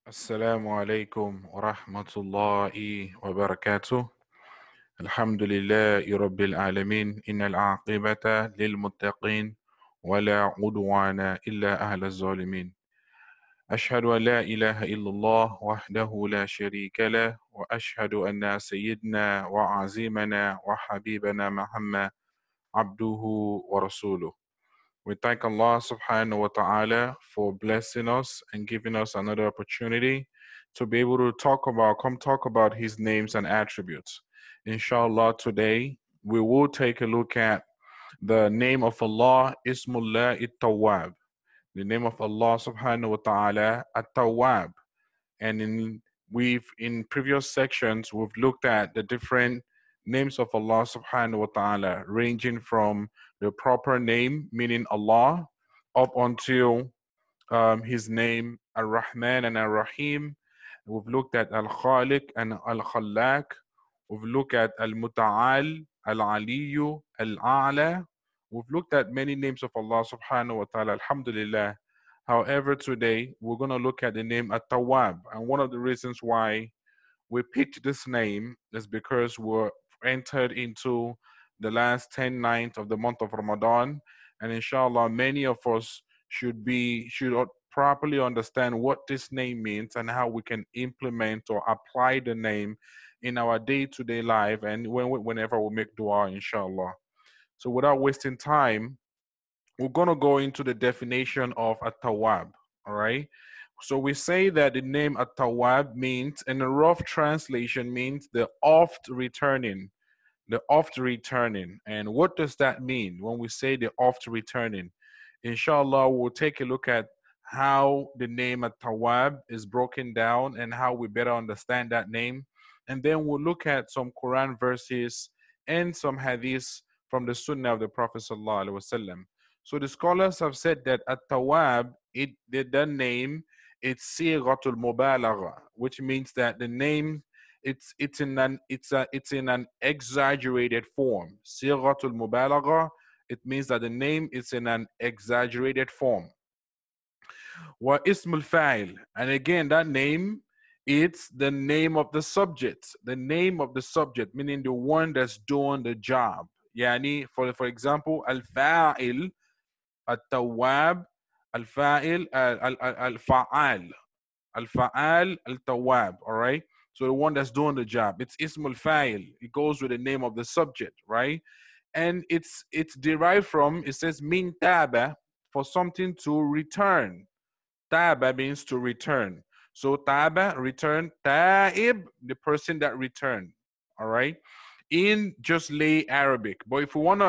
السلام عليكم ورحمة الله وبركاته. الحمد لله رب العالمين، إن العاقبة للمتقين ولا عدوان إلا أهل الظالمين. أشهد أن لا إله إلا الله وحده لا شريك له، وأشهد أن سيدنا وعزيمنا وحبيبنا محمد عبده ورسوله. We thank Allah subhanahu wa ta'ala for blessing us and giving us another opportunity to be able to come talk about his names and attributes. Inshallah, today we will take a look at the name of Allah, Ismullah At-Tawwab. The name of Allah subhanahu wa ta'ala, At-Tawwab. And in previous sections, we've looked at the different names of Allah subhanahu wa ta'ala, ranging from the proper name, meaning Allah, up until his name Ar-Rahman and Ar-Rahim. We've looked at Al-Khaliq and Al-Khallaq. We've looked at Al-Muta'al, Al-Aliyu, Al-A'la. We've looked at many names of Allah subhanahu wa ta'ala, alhamdulillah. However, today we're going to look at the name At-Tawwab. And one of the reasons why we picked this name is because we're entered into the last 10 nights of the month of Ramadan. And inshallah, many of us should properly understand what this name means and how we can implement or apply the name in our day-to-day life and whenever we make dua, inshallah. So without wasting time, we're going to go into the definition of At-Tawwab, all right? So we say that the name At-Tawwab means, in a rough translation, means the oft returning, the oft returning. And what does that mean when we say the oft returning? Inshallah, we'll take a look at how the name At-Tawwab is broken down and how we better understand that name. And then we'll look at some Quran verses and some hadiths from the Sunnah of the Prophet Sallallahu Alaihi Wasallam. So the scholars have said that At-Tawwab, the name, it's Sighatul Mubalagha, which means that the name it's in an exaggerated form. Sighatul Mubalagha, it means that the name is in an exaggerated form. Wa Ismul Fa'il, and again that name, it's the name of the subject, the name of the subject, meaning the one that's doing the job. Yani, for example, Al-Fa'il, At-Tawwab, Al-Fa'il, Al-Fa'al, Al-Fa'al, Al-Tawwab, all right? So the one that's doing the job, it's Ismul Fa'il. It goes with the name of the subject, right? And it's derived from, it says min taba, for something to return. Taba means to return. So taba, return. Ta'ib, the person that returned, all right? In just lay Arabic. But if we want to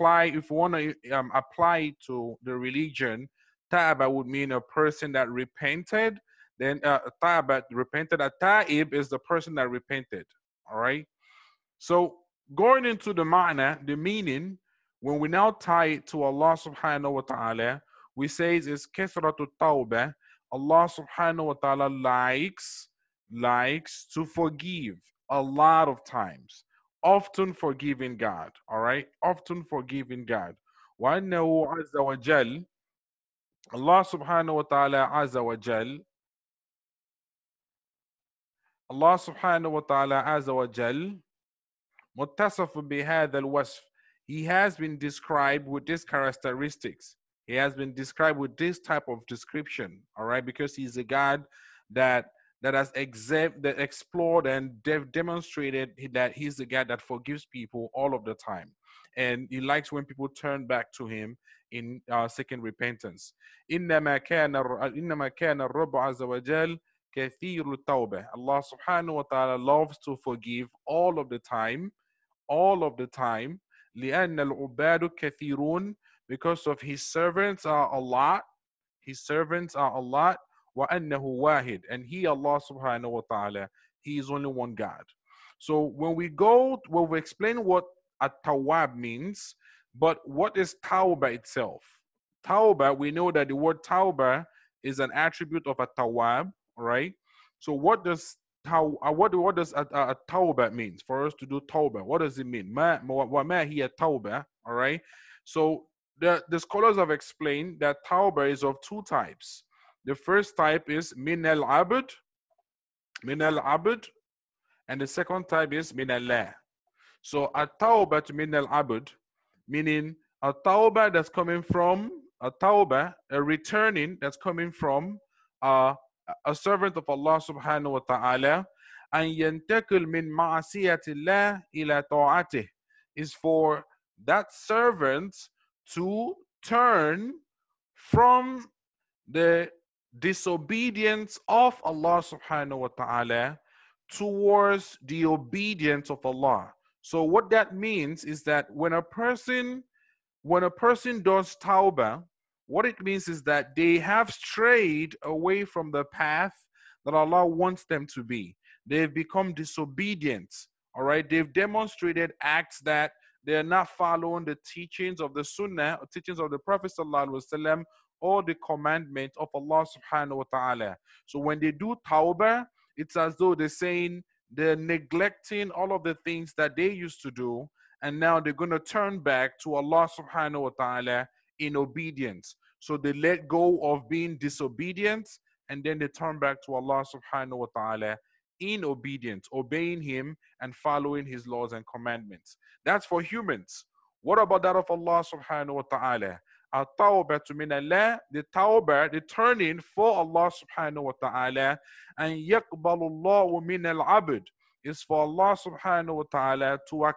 apply it to the religion, Taba would mean a person that repented. Then Taba, repented. A Ta'ib is the person that repented. All right. So going into the ma'na, the meaning, when we now tie it to Allah subhanahu wa ta'ala, we say it's kathratu tawbah. Allah subhanahu wa ta'ala likes to forgive a lot of times. Often forgiving God, all right? Often forgiving God. وَأَنَّهُ عَزَّ وَجَلَّ, Allah subhanahu wa ta'ala azza wa jal, Allah subhanahu wa ta'ala azza wa jal, متصف بهذا الوصف. He has been described with these characteristics. He has been described with this type of description, all right? Because he's a God that has explored and demonstrated that he's the God that forgives people all of the time. And he likes when people turn back to him in seeking repentance. إنما كان الرب عز وجل كثير التوبة. Allah subhanahu wa ta'ala loves to forgive all of the time, لأن العباد كثيرون, because of his servants are a lot, وأنه واحد, and he, Allah subhanahu wa ta'ala, he is only one God. So when we explain what At-Tawwab means, but what is Tawbah itself? Tawbah, we know that the word Tawbah is an attribute of At-Tawwab, right? So what does Tawbah means? For us to do Tawbah, what does it mean? Ma hiya Tawbah, all right? So the scholars have explained that Tawbah is of two types. The first type is min al-abd min al-abd, and the second type is min Allah. So at-tawbah min al-abd, meaning a tawbah that's coming from a tawbah, a returning that's coming from uh, a servant of Allah subhanahu wa ta'ala, and yantakil min ma'asiyatillah ila ta'atih, is for that servant to turn from the disobedience of Allah subhanahu wa ta'ala towards the obedience of Allah. So what that means is that when a person does tawbah, what it means is that they have strayed away from the path that Allah wants them to be. They've become disobedient. All right, they've demonstrated acts that they're not following the teachings of the Sunnah, or teachings of the Prophet sallallahu alaihi wasallam, or the commandment of Allah subhanahu wa ta'ala. So when they do tawbah, it's as though they're saying they're neglecting all of the things that they used to do, and now they're going to turn back to Allah subhanahu wa ta'ala in obedience. So they let go of being disobedient, and then they turn back to Allah subhanahu wa ta'ala in obedience, obeying Him and following His laws and commandments. That's for humans. What about that of Allah subhanahu wa ta'ala? At-Tawwah min Allah, the tawbah, the turning for Allah subhanahu wa ta'ala, and yaqbalu Allahu min al-abd, is for Allah subhanahu wa ta'ala to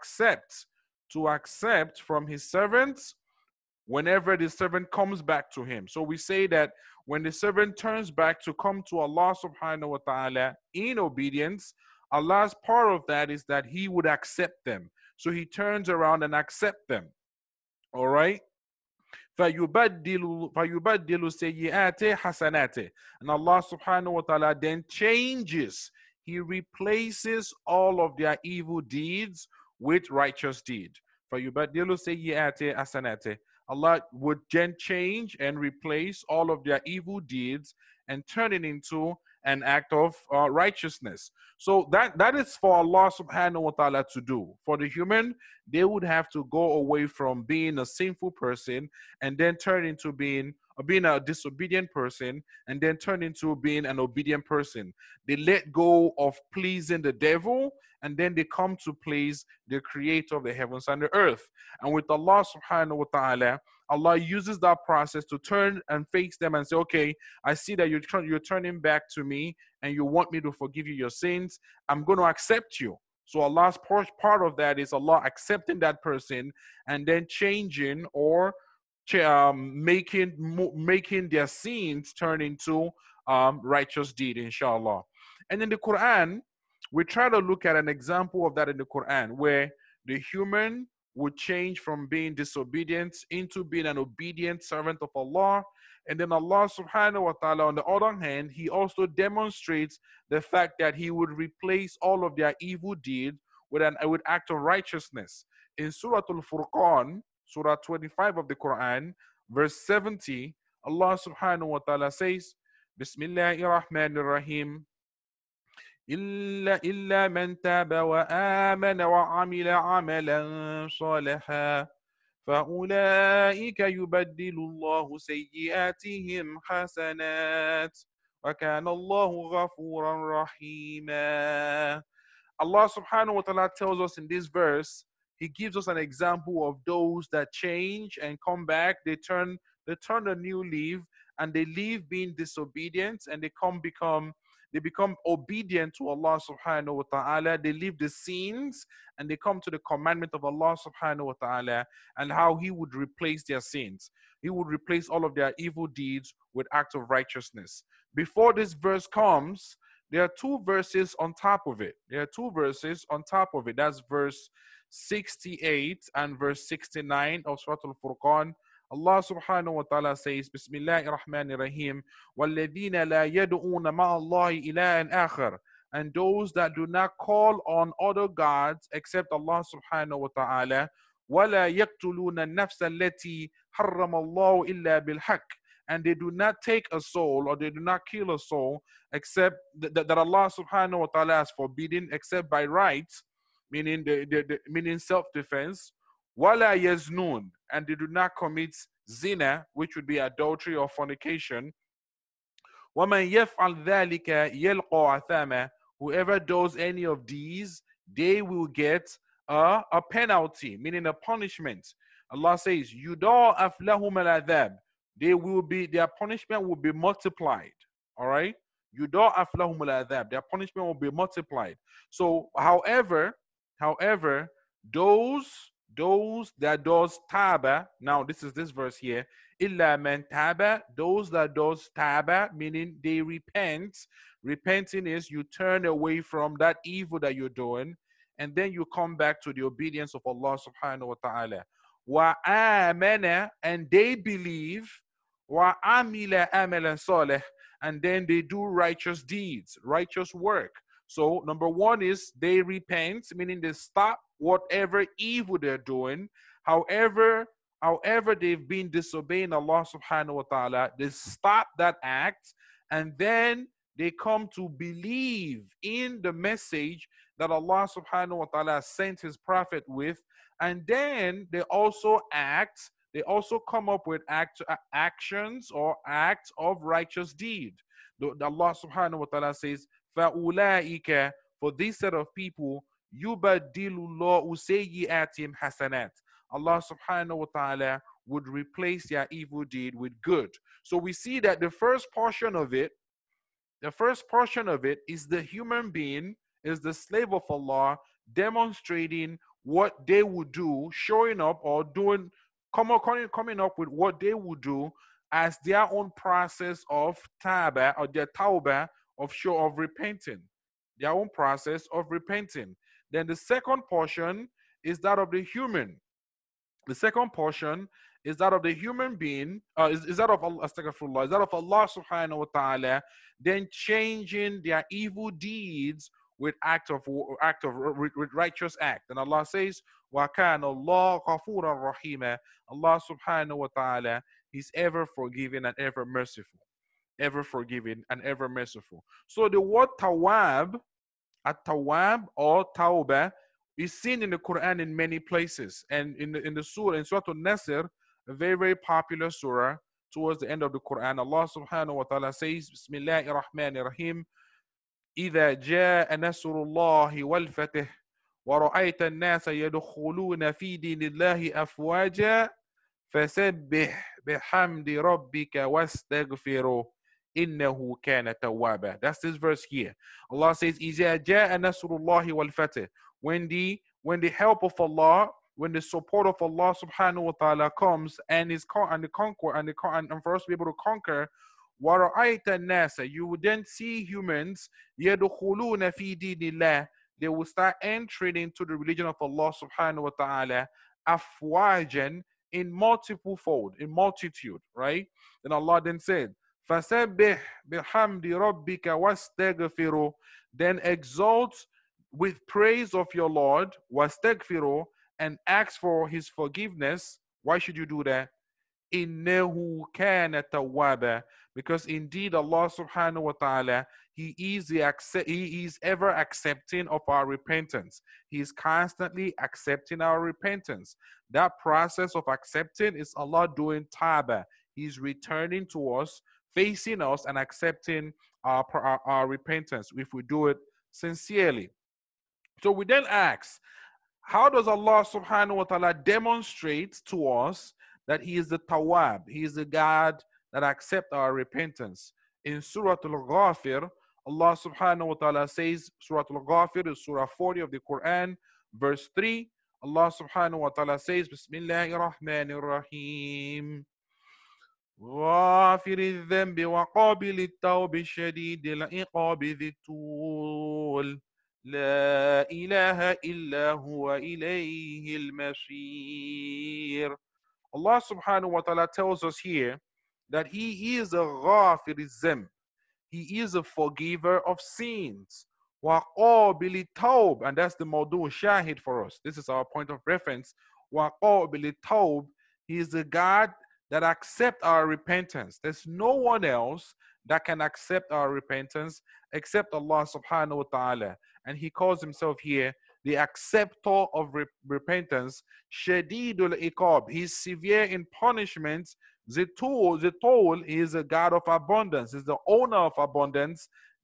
accept from His servants whenever the servant comes back to Him. So we say that when the servant turns back to come to Allah subhanahu wa ta'ala in obedience, Allah's part of that is that He would accept them. So He turns around and accepts them. All right? فَيُبَدِّلُ سَيِّئَاتِ حَسَنَاتِ, and Allah subhanahu wa ta'ala then changes, He replaces all of their evil deeds with righteous deed. فَيُبَدِّلُ سَيِّئَاتِ حَسَنَاتِ, Allah would then change and replace all of their evil deeds and turn it into an act of righteousness. So that is for Allah subhanahu wa ta'ala to do. For the human, they would have to go away from being a sinful person and then turn into being a disobedient person, and then turn into being an obedient person. They let go of pleasing the devil, and then they come to please the creator of the heavens and the earth. And with Allah subhanahu wa ta'ala, Allah uses that process to turn and face them and say, okay, I see that you're turning back to me and you want me to forgive you your sins. I'm going to accept you. So Allah's part of that is Allah accepting that person and then changing or making their sins turn into righteous deed, inshallah. And in the Quran, we try to look at an example of that in the Quran, where the human would change from being disobedient into being an obedient servant of Allah. And then Allah subhanahu wa ta'ala, on the other hand, He also demonstrates the fact that He would replace all of their evil deeds with an act of righteousness. In Surah Al-Furqan, Surah 25 of the Quran, verse 70, Allah subhanahu wa ta'ala says, Bismillahir Rahmanir Rahim, إلا من تاب وآمن وعمل عملا صالحا فأولئك يبدل الله سيئاتهم حسنات وكان الله غفورا رحيما. Allah subhanahu wa ta'ala tells us in this verse, He gives us an example of those that change and come back. They turn a new leaf, and they leave being disobedient, and they become obedient to Allah subhanahu wa ta'ala. They leave the sins and they come to the commandment of Allah subhanahu wa ta'ala, and how He would replace their sins. He would replace all of their evil deeds with acts of righteousness. Before this verse comes, there are two verses on top of it. That's verse 68 and verse 69 of Surah Al-Furqan. Allah subhanahu wa ta'ala says, Bismillahir Rahmanir Rahim, وَالَّذِينَ لَا يَدْعُونَ مَعَ اللَّهِ إِلَهًا آخَرَ, and those that do not call on other gods except Allah subhanahu wa ta'ala, وَلَا يَقْتُلُونَ النَّفْسَ الَّتِي حَرَّمَ اللَّهُ إِلَّا بِالْحَقِّ, and they do not take a soul, or they do not kill a soul, except that Allah subhanahu wa ta'ala has forbidden, except by rights, meaning meaning self-defense. Wala yaznun, and they do not commit zina, which would be adultery or fornication. وَمَنْ يَفْعَلْ ذَلِكَ يَلْقَى عَثَامًا, whoever does any of these, they will get a penalty, meaning a punishment. Allah says, يُضَاعَفْ لَهُمَ الْعَذَابِ. Their punishment will be multiplied. All right? يُضَاعَفْ لَهُمَ الْعَذَابِ. Their punishment will be multiplied. So, however, those that does taba, now this is this verse here, illa man taba, those that does taba, meaning they repent. Repenting is you turn away from that evil that you're doing, and then you come back to the obedience of Allah subhanahu wa ta'ala. Wa amana, and they believe, wa amila amalan salih, and then they do righteous deeds, righteous work. So number one is they repent, meaning they stop whatever evil they're doing. However they've been disobeying Allah subhanahu wa ta'ala, they stop that act, and then they come to believe in the message that Allah subhanahu wa ta'ala sent his prophet with, and then they also come up with actions or acts of righteous deed. Allah subhanahu wa ta'ala says, فَأُولَٰئِكَ, for this set of people, يُبَدِّلُ اللَّهُ سَيِّئَاتِهِمْ حَسَنَاتٍ. Allah subhanahu wa ta'ala would replace their evil deed with good. So we see that the first portion of it is the human being, is the slave of Allah, demonstrating what they would do, showing up or doing, coming up with what they would do as their own process of taba or their tawbah, of repenting, their own process of repenting. Then the second portion is that of the human. The second portion is that of the human being, is that of Allah, astaghfirullah, is that of Allah subhanahu wa ta'ala, then changing their evil deeds with with righteous act. And Allah says, وَكَانَ اللَّهُ غَفُورًا رَحِيمًا. Allah subhanahu wa ta'ala, He's ever forgiving and ever merciful. Ever forgiving and ever merciful. So the word tawwab, at-tawwab or tawbah, is seen in the Quran in many places. And in the surah, in Surah Al-Nasr, a very, very popular surah, towards the end of the Quran, Allah subhanahu wa ta'ala says, Bismillahir Rahmanir Rahim, إِذَا جَاءَ نَصْرُ اللَّهِ وَالْفَتْحُ وَرَأَيْتَ النَّاسَ يَدْخُلُونَ فِي دِينِ اللَّهِ أَفْوَاجًا فَسَبِّحْ بِحَمْدِ رَبِّكَ وَاسْتَغْفِرْهُ إِنَّهُ كَانَ تَوَّابًا. That's this verse here. Allah says, إِذَا جَاءَ نَصْرُ اللَّهِ وَالْفَتْحُ. When the help of Allah, when the support of Allah subhanahu wa ta'ala comes, and for us to be able to conquer, وَرَأَيْتَ النَّاسَ, you would then see humans, يَدْخُلُونَ فِي دِينِ اللَّهِ, they will start entering into the religion of Allah subhanahu wa ta'ala, afwajan, in multiple fold, in multitude, right? Then Allah then said, فَسَبِّحْ بِحَمْدِ رَبِّكَ وَاسْتَغْفِرُهُ, then exalt with praise of your Lord, وَاسْتَغْفِرُهُ, and ask for his forgiveness. Why should you do that? إِنَّهُ كَانَ تَوَّابًا, because indeed Allah subhanahu wa ta'ala, He is ever accepting of our repentance. He is constantly accepting our repentance. That process of accepting is Allah doing taba. He's returning to us, facing us, and accepting our repentance if we do it sincerely. So we then ask, how does Allah subhanahu wa ta'ala demonstrate to us that He is the Tawwab? He is the God that accepts our repentance. In Surah Al-Ghafir, Allah subhanahu wa ta'ala says, Surah Al-Ghafir is Surah 40 of the Quran, verse 3. Allah subhanahu wa ta'ala says, Bismillahir Rahmanir Rahim. غافر الذنب وقابل التوب الشديد العقاب ذي الطول لا إله إلا هو إليه المصير. Allah subhanahu wa ta'ala tells us here that He is a ghafir al-zamb. He is a forgiver of sins. وَقَابِلِ التَّوْبِ, and that's the mawdu' shahid for us. This is our point of reference. وَقَابِلِ التَّوْبِ, He is the God that accepts our repentance. There's no one else that can accept our repentance except Allah subhanahu wa ta'ala. And He calls Himself here the acceptor of repentance. Shadidul iqab, He's severe in punishment. Zitol, He is a God of abundance. He's the owner of abundance.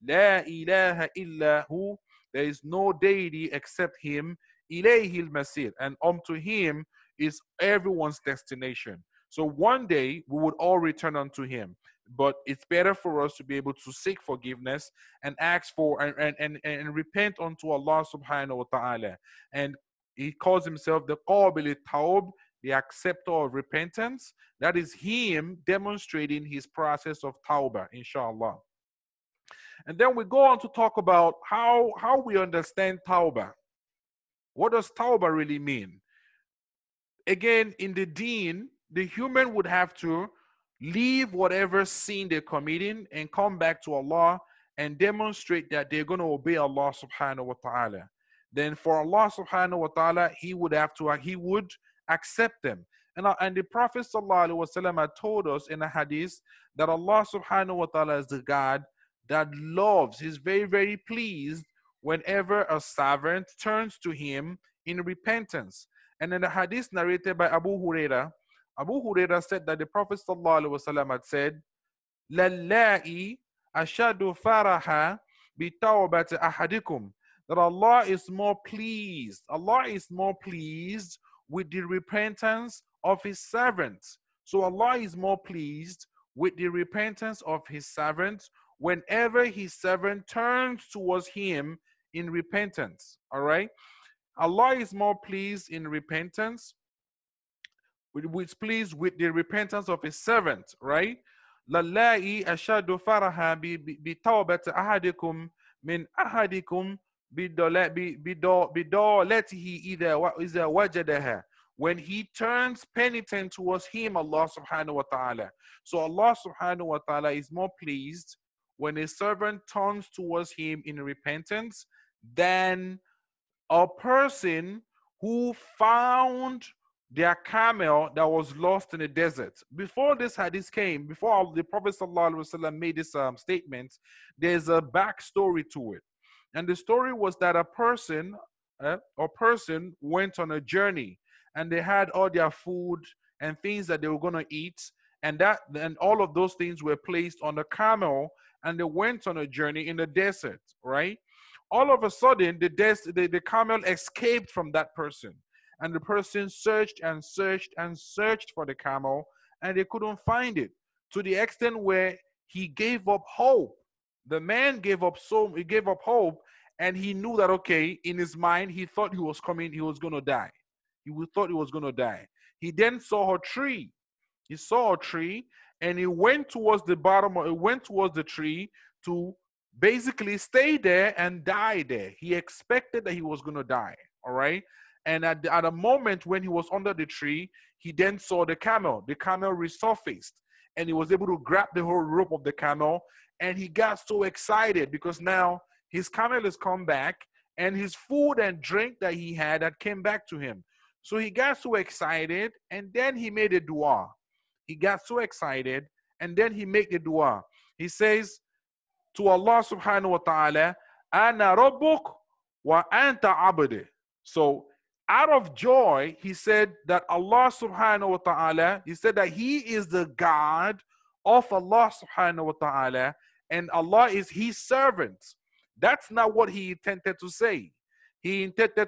La ilaha illa hu. There is no deity except him. Ilayhi al-masir. And unto him is everyone's destination. So one day we would all return unto him. But it's better for us to be able to seek forgiveness and ask for and repent unto Allah subhanahu wa ta'ala. And he calls himself the Qabil Tawb, the acceptor of repentance. That is him demonstrating his process of tawbah, inshallah. And then we go on to talk about how we understand tawbah. What does tawbah really mean? Again, in the deen, the human would have to leave whatever sin they're committing and come back to Allah and demonstrate that they're going to obey Allah subhanahu wa ta'ala. Then for Allah subhanahu wa ta'ala, he would accept them. And the Prophet sallallahu alaihi wasallam had told us in a hadith that Allah subhanahu wa ta'ala is the God that loves, he's very, very pleased whenever a servant turns to him in repentance. And in the hadith narrated by Abu Huraira said that the Prophet ﷺ had said, Lallahi ashadu faraha bitawbati ahadikum. That Allah is more pleased with the repentance of his servants. So Allah is more pleased with the repentance of his servants whenever his servant turns towards him in repentance. All right? Allah is more pleased in repentance, which pleased with the repentance of his servant, right? Lallahi ashadu faraha bi tawbati ahadikum min ahadikum bidolatihi idha wajadaha. When he turns penitent towards him, Allah subhanahu wa ta'ala. So Allah subhanahu wa ta'ala is more pleased when a servant turns towards him in repentance than a person who found their camel that was lost in the desert. Before this hadith came, before the Prophet ﷺ made this statement, there's a backstory to it. And the story was that a person went on a journey and they had all their food and things that they were going to eat. And all of those things were placed on the camel and they went on a journey in the desert, right? All of a sudden, the camel escaped from that person. And the person searched and searched and searched for the camel, and they couldn't find it, to the extent where he gave up hope. The man gave up hope, and he knew that, okay, in his mind, he thought he was going to die. He thought he was going to die. He then saw a tree. He saw a tree, and he went towards the tree to basically stay there and die there. He expected that he was going to die, all right? And at a moment when he was under the tree, he then saw the camel. The camel resurfaced, and he was able to grab the whole rope of the camel, and he got so excited because now his camel has come back, and his food and drink that he had came back to him. So he got so excited, and then he made a dua. He got so excited, and then he made the dua. He says to Allah subhanahu wa ta'ala, Ana rabbuk wa anta abdi. So out of joy, he said that Allah subhanahu wa ta'ala, he said that he is the God of Allah subhanahu wa ta'ala, and Allah is his servant. That's not what he intended to say. He intended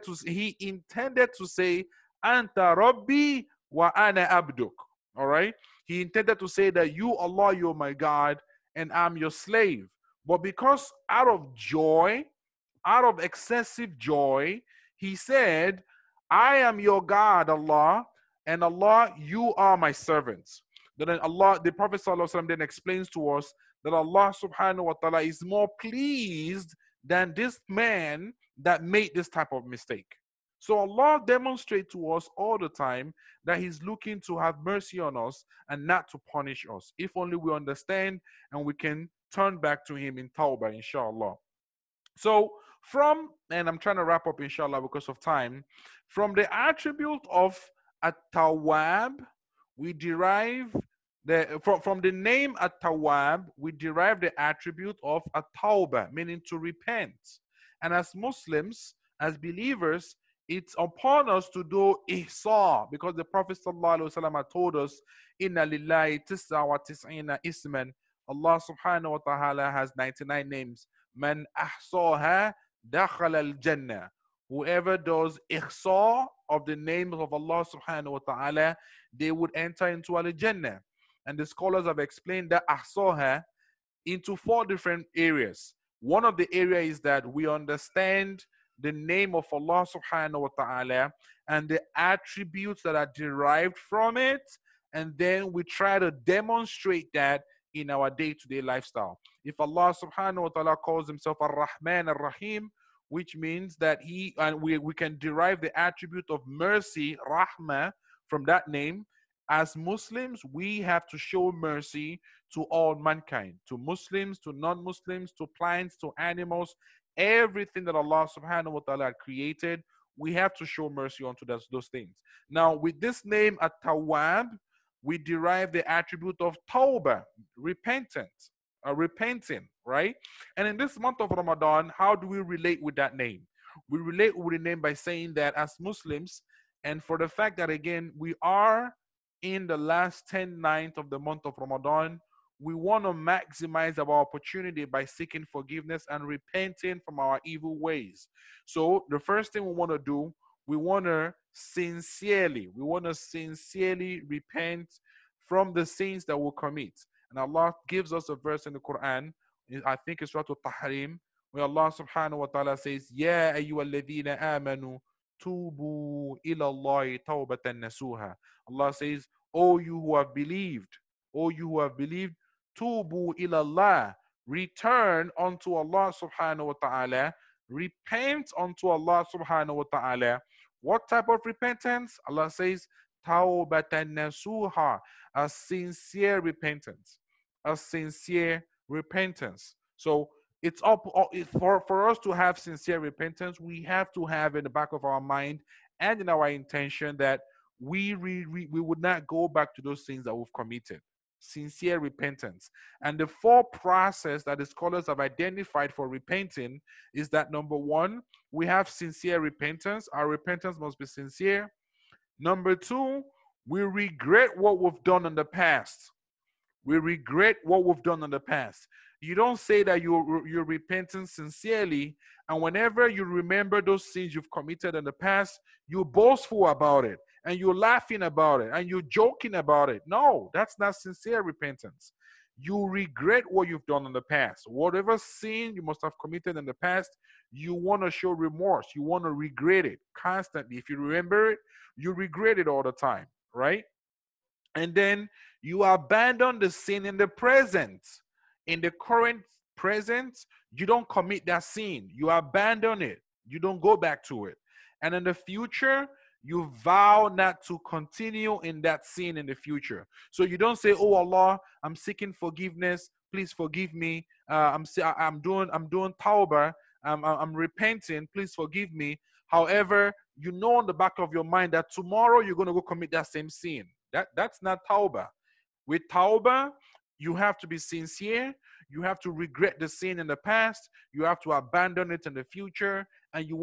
to say, Anta Rabbi wa ana abduk. All right? He intended to say that you, Allah, you're my God, and I'm your slave. But because out of joy, out of excessive joy, he said, I am your God, Allah, and Allah, you are my servants. Then Allah, the Prophet ﷺ then explains to us that Allah subhanahu wa ta'ala is more pleased than this man that made this type of mistake. So Allah demonstrates to us all the time that he's looking to have mercy on us and not to punish us. If only we understand and we can turn back to him in tawbah, inshallah. So and I'm trying to wrap up inshallah because of time, from the attribute of At-Tawwab, we derive from the name At-Tawwab, we derive the attribute of At-Tawbah, meaning to repent. And as Muslims, as believers, it's upon us to do ihsa, because the Prophet ﷺ told us, Inna lillahi tis'a wa tis'ina isman Allah subhanahu wa ta'ala has 99 names. Man ahsaha dakhal al-jannah. Whoever does ihsa of the names of Allah subhanahu wa ta'ala, they would enter into al-jannah. And the scholars have explained that ahsaha into four different areas. One of the areas is that we understand the name of Allah subhanahu wa ta'ala and the attributes that are derived from it, and then we try to demonstrate that in our day-to-day lifestyle. If Allah subhanahu wa ta'ala calls himself Ar-Rahman Ar-Rahim, which means that we can derive the attribute of mercy, Rahmah, from that name. As Muslims, we have to show mercy to all mankind, to Muslims, to non-Muslims, to plants, to animals, everything that Allah subhanahu wa ta'ala created, we have to show mercy onto those things. Now, with this name At Tawwab, we derive the attribute of Tawbah, repentance, repenting, right? And in this month of Ramadan, how do we relate with that name? We relate with the name by saying that as Muslims, and for the fact that again, we are in the last 10 nights of the month of Ramadan, we want to maximize our opportunity by seeking forgiveness and repenting from our evil ways. So the first thing we want to do, we want to sincerely repent from the sins that we commit. And Allah gives us a verse in the Quran, I think it's Surah Al-Tahrim, where Allah subhanahu wa ta'ala says, Ya ayyuhalladhina amanu tubu ila Allahi tawbatan nasuha. Allah says, O you who have believed, tubu ila Allah, return unto Allah subhanahu wa ta'ala, repent unto Allah subhanahu wa ta'ala. What type of repentance? Allah says, tawbatan nasuha, a sincere repentance. So it's up for us to have sincere repentance. We have to have in the back of our mind and in our intention that we would not go back to those things that we've committed. Sincere repentance. And the four process that the scholars have identified for repenting is that number one, we have sincere repentance. Our repentance must be sincere. Number two, we regret what we've done in the past. We regret what we've done in the past. You don't say that you're repenting sincerely, and whenever you remember those sins you've committed in the past, you're boastful about it, and you're laughing about it, and you're joking about it. No, that's not sincere repentance. You regret what you've done in the past. Whatever sin you must have committed in the past, you want to show remorse. You want to regret it constantly. If you remember it, you regret it all the time, right? And then you abandon the sin in the present. In the current present, you don't commit that sin. You abandon it. You don't go back to it. And in the future, you vow not to continue in that sin in the future. So you don't say, "Oh Allah, I'm seeking forgiveness. Please forgive me. I'm doing tawbah. I'm repenting. Please forgive me." However, you know in the back of your mind that tomorrow you're going to go commit that same sin. That's not tawbah. With tawbah, you have to be sincere. You have to regret the sin in the past. You have to abandon it in the future. And you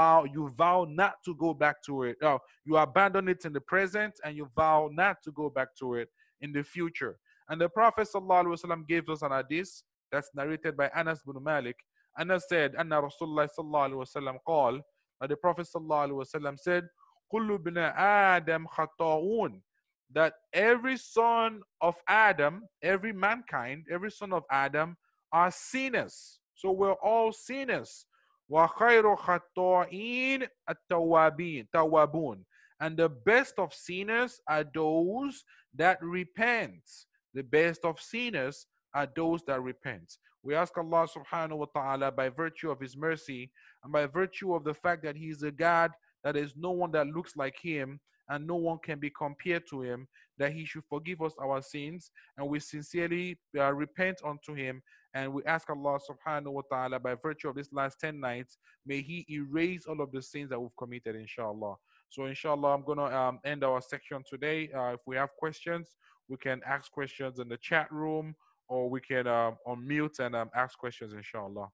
vow not to go back to it. You abandon it in the present and you vow not to go back to it in the future. And the Prophet ﷺ gave us an hadith that's narrated by Anas bin Malik. Anas said, Anna Rasulullah ﷺ called, the Prophet ﷺ said, Kullu bina Adam khata'un, that every son of Adam, every mankind, every son of Adam are sinners. So we're all sinners. Wa khayru khata'in at-tawwabun. And the best of sinners are those that repent. The best of sinners are those that repent. We ask Allah subhanahu wa ta'ala, by virtue of his mercy and by virtue of the fact that he is a God, that there is no one that looks like him and no one can be compared to him, that he should forgive us our sins, and we sincerely repent unto him. And we ask Allah subhanahu wa ta'ala, by virtue of this last 10 nights, may he erase all of the sins that we've committed, inshallah. So inshallah, I'm going to end our section today. If we have questions, we can ask questions in the chat room, or we can unmute and ask questions, inshallah.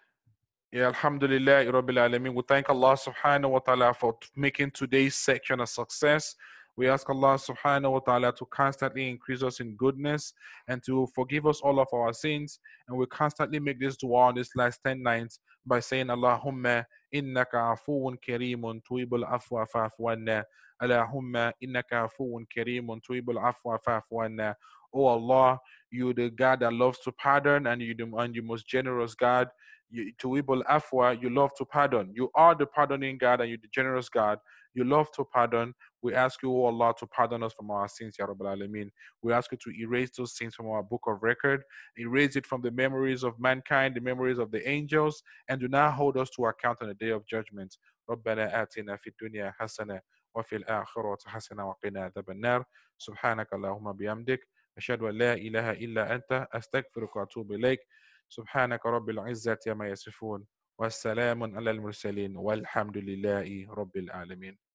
Yeah, Alhamdulillah, Rabbil Alameen. We thank Allah subhanahu wa ta'ala for making today's section a success. We ask Allah subhanahu wa ta'ala to constantly increase us in goodness and to forgive us all of our sins. And we constantly make this dua on this last 10 nights by saying, Allahumma innaka afuun kareemun tuibul afwa fa'fu anna. Allahumma innaka afuun kareemun tuibul afwa fa'fu anna. Oh Allah, you the God that loves to pardon, and you most generous God. You, tuibul afwa, you love to pardon. You are the pardoning God, and you the generous God. You love to pardon. We ask you, O Allah, to pardon us from our sins, Ya Rabbal Alameen. We ask you to erase those sins from our book of record, erase it from the memories of mankind, the memories of the angels, and do not hold us to account on the day of judgment. ربنا آتنا في الدنيا حسنة وفي الآخرة حسنة وقنا عذاب النار سبحانك اللهم بحمدك أشهد أن لا إله إلا أنت أستغفرك وأتوب إليك سبحانك رب العزة ما يصفون والسلام على المرسلين والحمد لله رب العالمين.